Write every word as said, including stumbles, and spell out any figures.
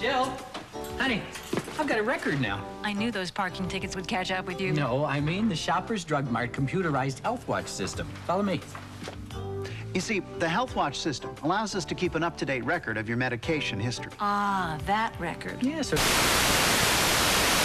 Jill, honey, I've got a record now. I knew those parking tickets would catch up with you. No, I mean the Shoppers Drug Mart computerized health watch system. Follow me. You see, the Health Watch system allows us to keep an up-to-date record of your medication history. Ah, that record. Yeah, so...